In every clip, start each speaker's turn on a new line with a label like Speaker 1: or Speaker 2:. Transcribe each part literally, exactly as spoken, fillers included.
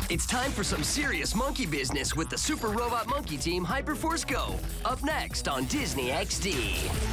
Speaker 1: It's time for some serious monkey business with the Super Robot Monkey Team Hyperforce Go. Up next on Disney X D.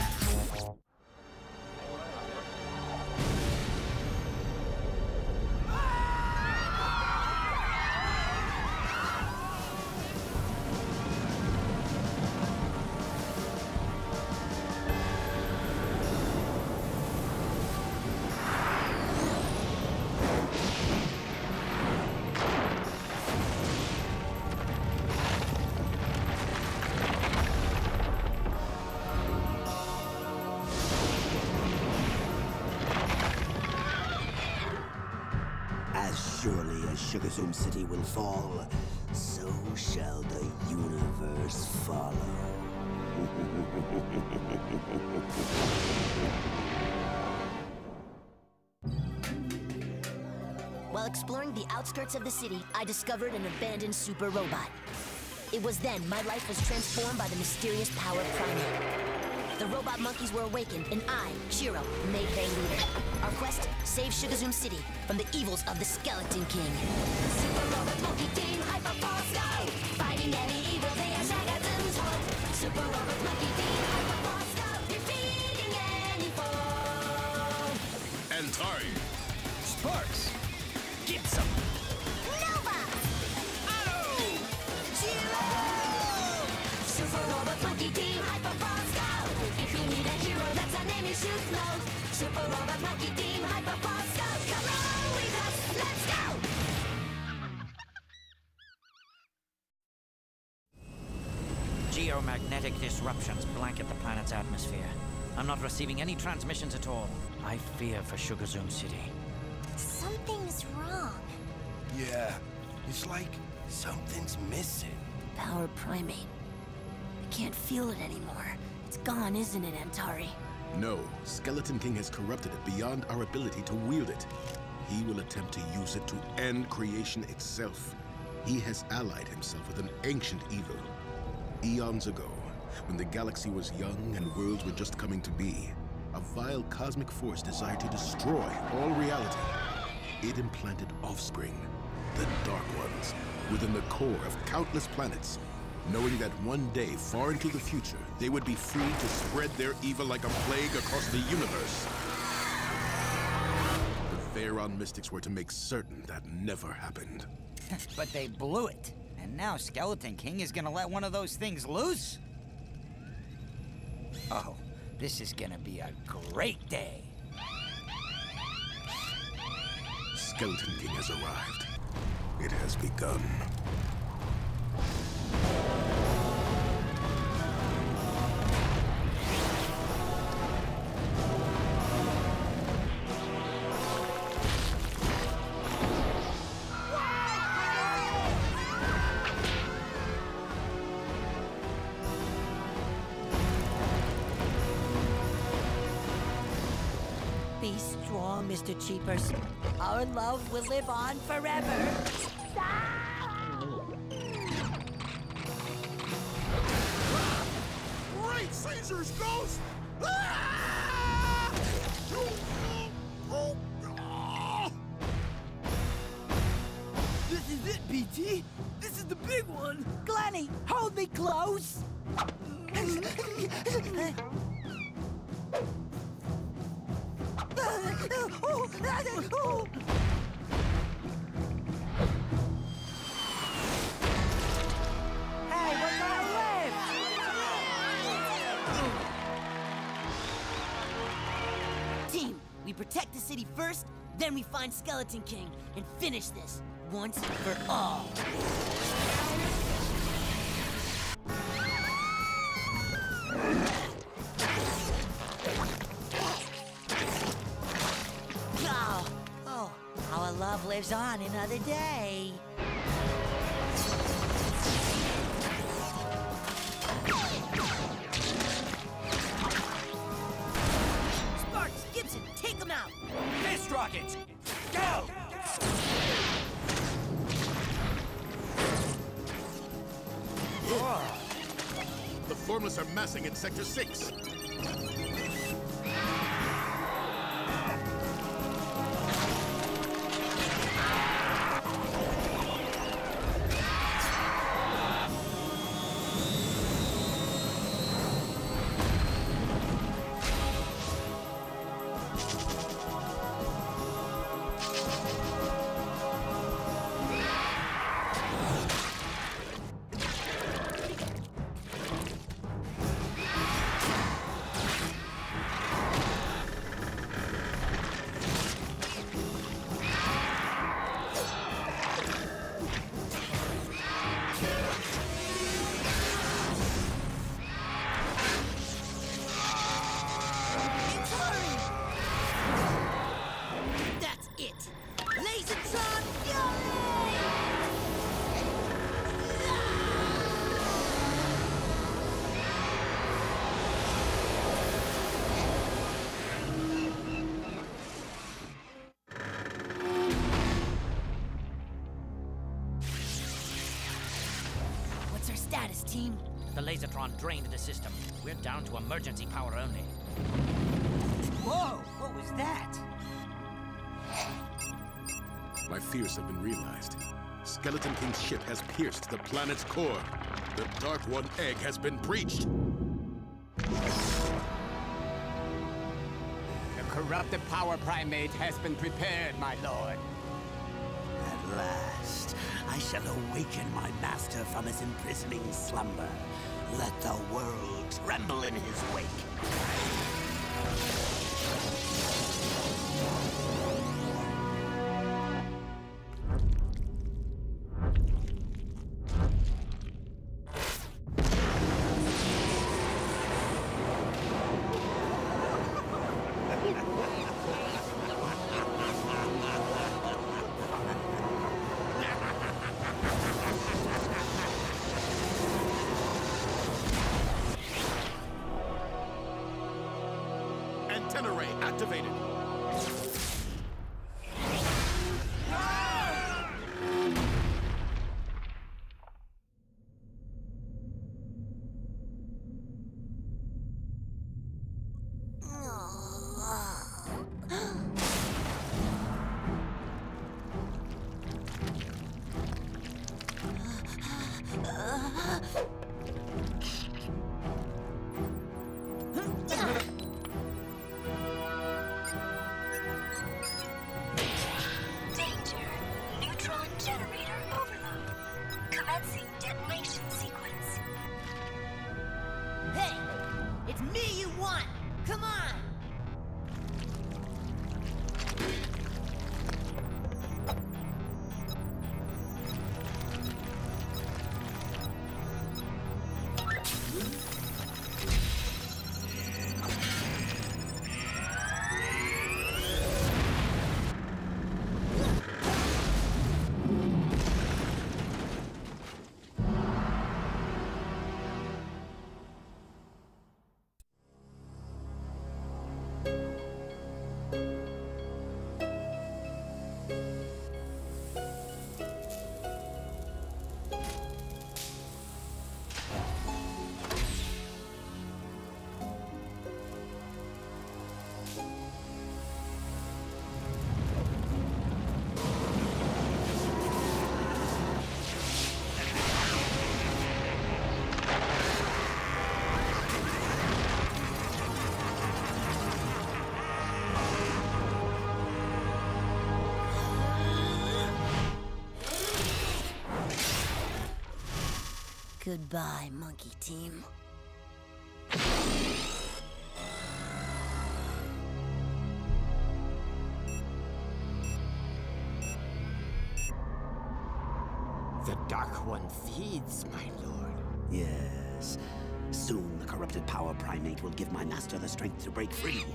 Speaker 2: As surely as Sugar Zoom City will fall, so shall the universe follow.
Speaker 3: While exploring the outskirts of the city, I discovered an abandoned super robot. It was then my life was transformed by the mysterious power of Primate. The robot monkeys were awakened, and I, Chiro, made their leader. Our quest, save Sugar Zoom City from the evils of the Skeleton King.
Speaker 4: Super Robot Monkey Team Hyperforce Go! Fighting any evil, they are Sugar Zoom's hope. Super Robot Monkey Team Hyperforce Go! Defeating any foe!
Speaker 5: Antari! Sparks! Get some!
Speaker 4: Nova!
Speaker 5: Otto!
Speaker 4: Chiro! Super Robot Monkey Team Hyperforce Go! If you need a hero, that's our name you should know. Super Robot Monkey Team Hyperforce Go! Come on with us, let's go!
Speaker 6: Geomagnetic disruptions blanket the planet's atmosphere. I'm not receiving any transmissions at all. I fear for Sugar Zoom City.
Speaker 3: Something's wrong.
Speaker 5: Yeah, it's like something's missing.
Speaker 3: Power Primate. I can't feel it anymore. It's gone, isn't it, Antari?
Speaker 7: No, Skeleton King has corrupted it beyond our ability to wield it. He will attempt to use it to end creation itself. He has allied himself with an ancient evil. Eons ago, when the galaxy was young and worlds were just coming to be, a vile cosmic force desired to destroy all reality. It implanted offspring, the Dark Ones, within the core of countless planets, knowing that one day, far into the future, they would be free to spread their evil like a plague across the universe. The Theron mystics were to make certain that never happened.
Speaker 8: But they blew it. And now Skeleton King is gonna let one of those things loose? Oh, this is gonna be a great day.
Speaker 7: Skeleton King has arrived. It has begun.
Speaker 9: Be strong, Mister Cheapers. Our love will live on forever.
Speaker 5: Great Caesar's ghost!
Speaker 9: This is it, B T. This is the big one. Glenny, hold me close. Hey, we're gonna live! Team, we protect the city first, then we find Skeleton King and finish this once and for all. Oh, oh, our love lives on another day. Sparks, Gibson, take them out!
Speaker 6: Fist rockets! Go!
Speaker 7: The Formless are massing in Sector six.
Speaker 9: this, team?
Speaker 6: The Lasertron drained the system. We're down to emergency power only.
Speaker 8: Whoa! What was that?
Speaker 7: My fears have been realized. Skeleton King's ship has pierced the planet's core. The Dark One egg has been breached.
Speaker 10: The corrupted power primate has been prepared, my lord.
Speaker 2: At last, I shall awaken my master from his imprisoning slumber. Let the world tremble in his wake.
Speaker 7: Antenna ray activated.
Speaker 9: Hey! It's me you want! Come on! Goodbye, monkey team.
Speaker 10: The Dark One feeds, my lord.
Speaker 2: Yes. Soon the corrupted power primate will give my master the strength to break free.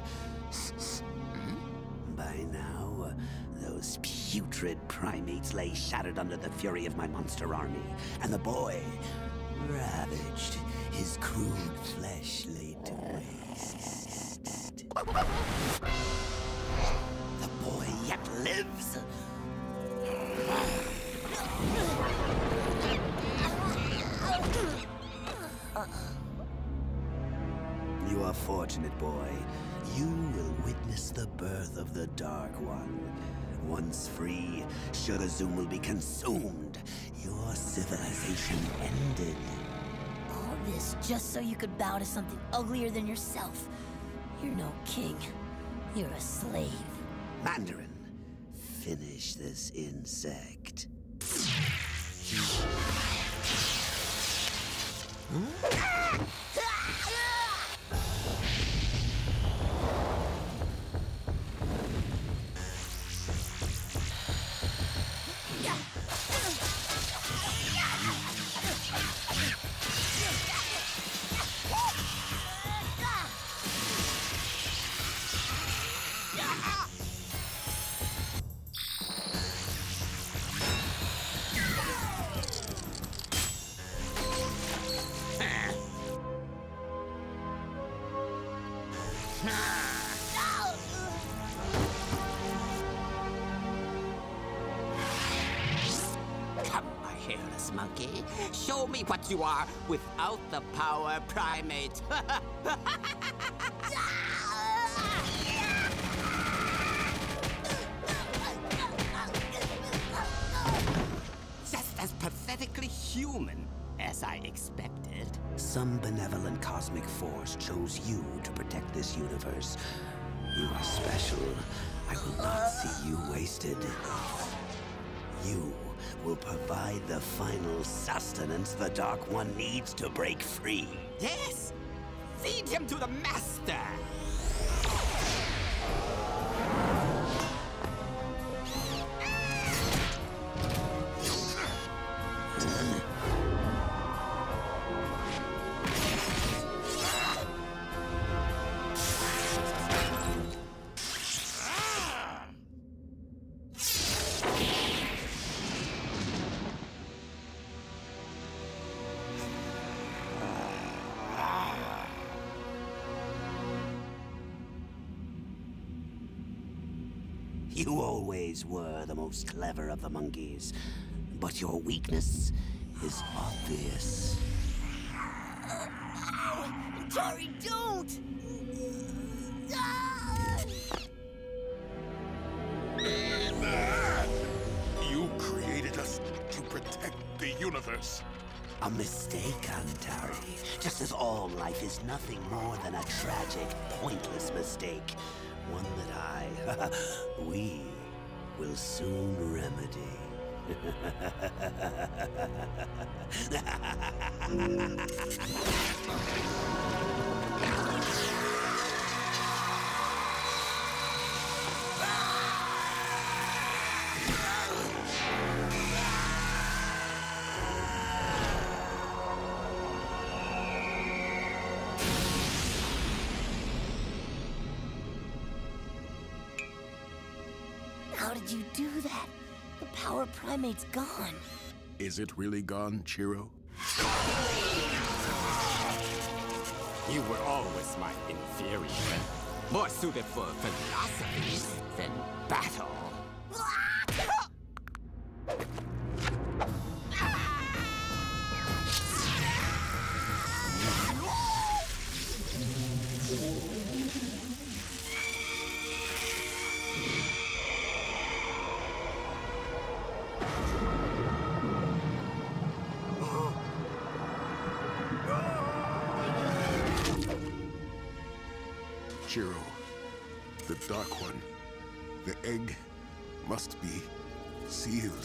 Speaker 2: By now, those putrid primates lay shattered under the fury of my monster army, and the boy, ravaged, his crude flesh laid to waste. The boy yet lives! You are fortunate, boy. You will witness the birth of the Dark One. Once free, Shurazoom will be consumed. Your civilization ended.
Speaker 9: All this just so you could bow to something uglier than yourself. You're no king. You're a slave.
Speaker 2: Mandarin, finish this insect.
Speaker 10: careless monkey. Show me what you are without the power primate. Just as pathetically human as I expected.
Speaker 2: Some benevolent cosmic force chose you to protect this universe. You are special. I will not see you wasted. You will provide the final sustenance the Dark One needs to break free.
Speaker 10: Yes! Feed him to the master!
Speaker 2: You always were the most clever of the monkeys, but your weakness is obvious.
Speaker 9: Ow! Tari, don't! Ah!
Speaker 5: You created us to protect the universe.
Speaker 2: A mistake, Antari. Just as all life is nothing more than a tragic, pointless mistake. One that I, we, will soon remedy.
Speaker 3: How did you do that? The power primate's gone.
Speaker 7: Is it really gone, Chiro?
Speaker 10: You were always my inferior. More suited for philosophy than battle.
Speaker 7: Chiro, the Dark One, the egg must be sealed.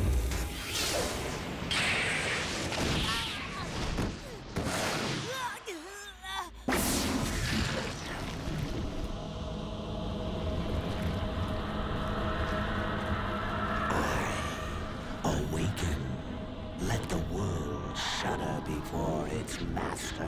Speaker 2: Awaken. Let the world shudder before its master.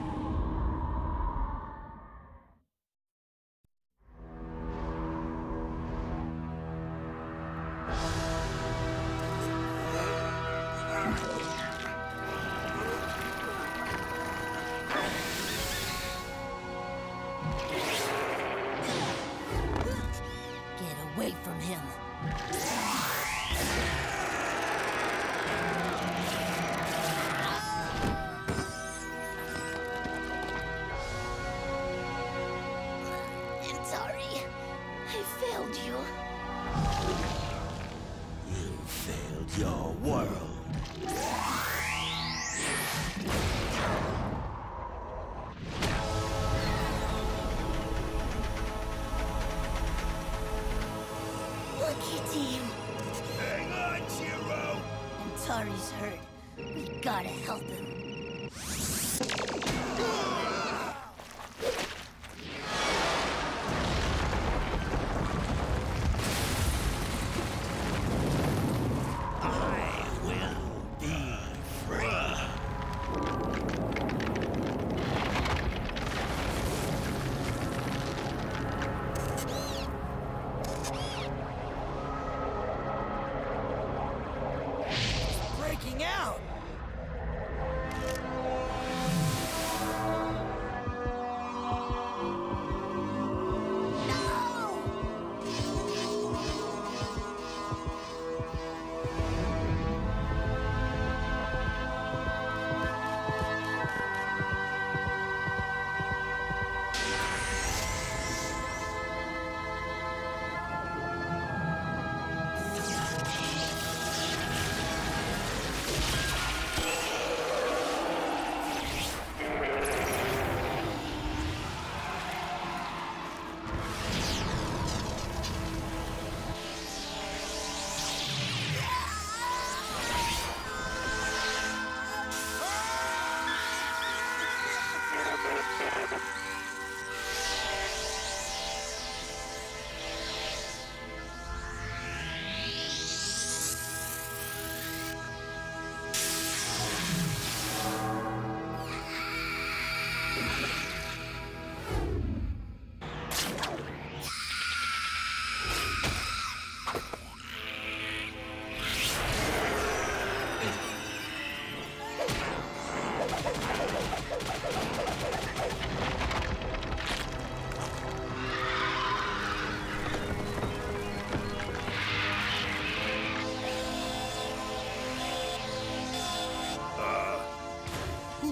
Speaker 3: Get away from him. Antari, I failed you.
Speaker 2: You failed your world.
Speaker 3: Monkey team.
Speaker 5: Hang on, Chiro!
Speaker 3: Antari's hurt. We gotta help him.
Speaker 2: I will be free.
Speaker 9: Breaking out!
Speaker 3: No!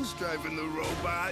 Speaker 5: who's driving the robot?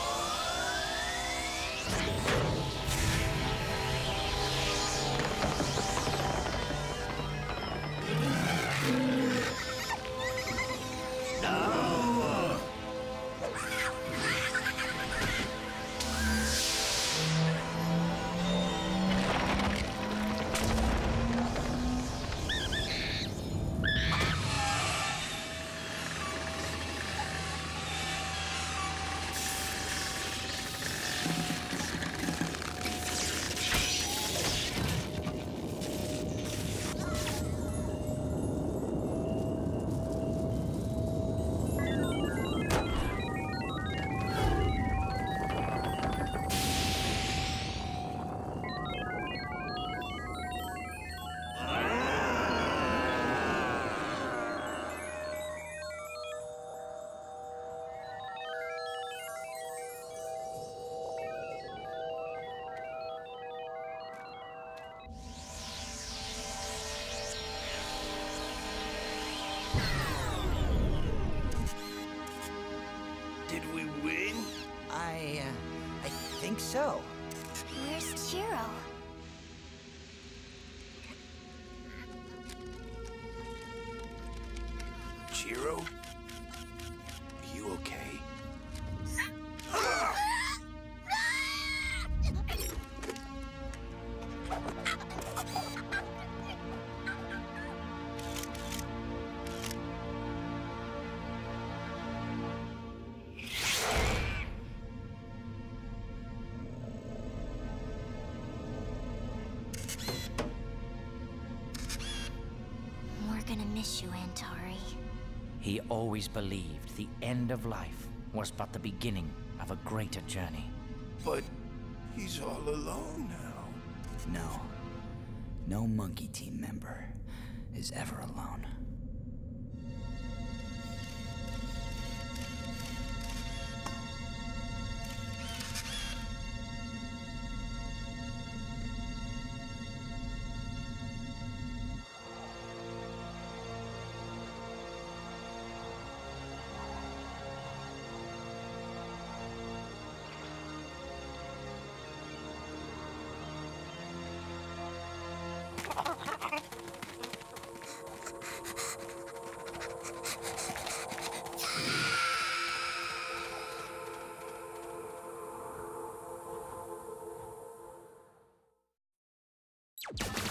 Speaker 5: Did we win?
Speaker 8: I, uh, I think so.
Speaker 4: Where's Chiro?
Speaker 5: Chiro? Are you okay?
Speaker 4: We're gonna miss you, Antari.
Speaker 6: He always believed the end of life was but the beginning of a greater journey.
Speaker 5: But he's all alone now.
Speaker 8: No. No monkey team member is ever alone.
Speaker 1: You